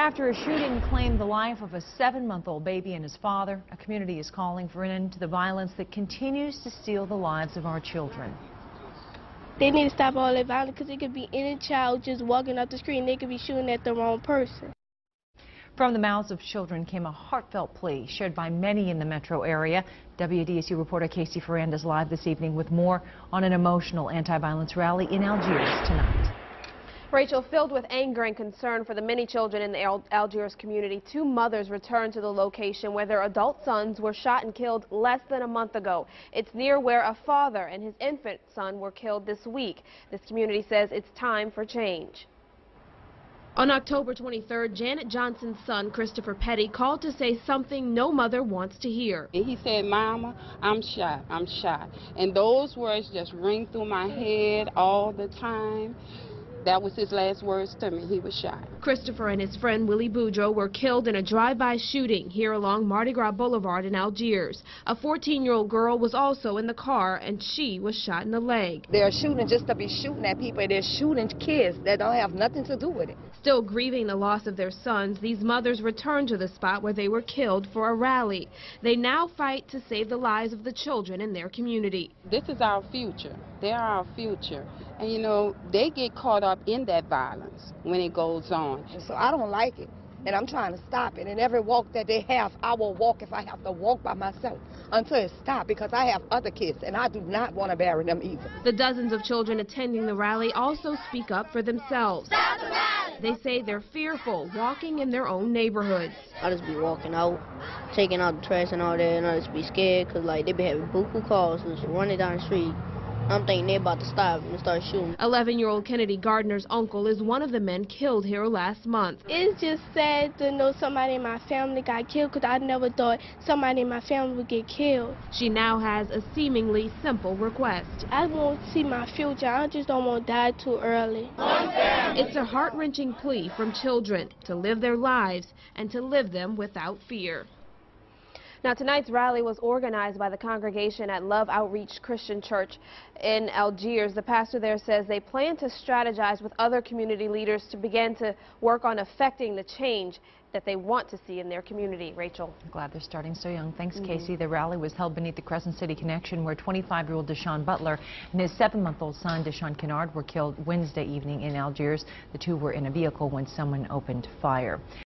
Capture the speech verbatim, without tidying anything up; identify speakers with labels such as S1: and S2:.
S1: After a shooting claimed the life of a seven-month-old baby and his father, a community is calling for an end to the violence that continues to steal the lives of our children.
S2: They need to stop all that violence because it could be any child just walking up the street and they could be shooting at the wrong person.
S1: From the mouths of children came a heartfelt plea shared by many in the metro area. W D S U reporter Casey Ferrand is live this evening with more on an emotional anti-violence rally in Algiers tonight.
S3: Rachel, filled with anger and concern for the many children in the Al Algiers community, two mothers returned to the location where their adult sons were shot and killed less than a month ago. It's near where a father and his infant son were killed this week. This community says it's time for change. On October twenty-third, Janet Johnson's son, Christopher Petty, called to say something no mother wants to hear.
S4: He said, "Mama, I'm shot, I'm shot." And those words just ring through my head all the time. That was his last words to me. He was shot.
S3: Christopher and his friend Willie Boudreaux were killed in a drive-by shooting here along Mardi Gras Boulevard in Algiers. A fourteen-year-old girl was also in the car, and she was shot in the leg.
S5: They're shooting just to be shooting at people. They're shooting kids that don't have nothing to do with it.
S3: Still grieving the loss of their sons, these mothers returned to the spot where they were killed for a rally. They now fight to save the lives of the children in their community.
S4: This is our future. They are our future. And, you know, they get caught up in that violence when it goes on.
S5: So I don't like it, and I'm trying to stop it. And every walk that they have, I will walk if I have to walk by myself until it stops, because I have other kids, and I do not want to bury them either.
S3: The dozens of children attending the rally also speak up for themselves. Stop the rally! They say they're fearful walking in their own neighborhoods.
S2: I just be walking out, taking out the trash and all that, and I just be scared because, like, they be having buku cars just running down the street. I'm thinking they're about to stop and start shooting.
S3: eleven-year-old Kennedy Gardner's uncle is one of the men killed here last month.
S2: It's just sad to know somebody in my family got killed because I never thought somebody in my family would get killed.
S3: She now has a seemingly simple request.
S2: I want to see my future. I just don't want to die too early.
S3: It's a heart-wrenching plea from children to live their lives and to live them without fear. Now, tonight's rally was organized by the congregation at Love Outreach Christian Church in Algiers. The pastor there says they plan to strategize with other community leaders to begin to work on affecting the change that they want to see in their community. Rachel.
S1: I'm glad they're starting so young. Thanks,
S3: Mm-hmm.
S1: Casey. The rally was held beneath the Crescent City Connection, where twenty-five-year-old Deshaun Butler and his seven-month-old son, Deshaun Kennard, were killed Wednesday evening in Algiers. The two were in a vehicle when someone opened fire.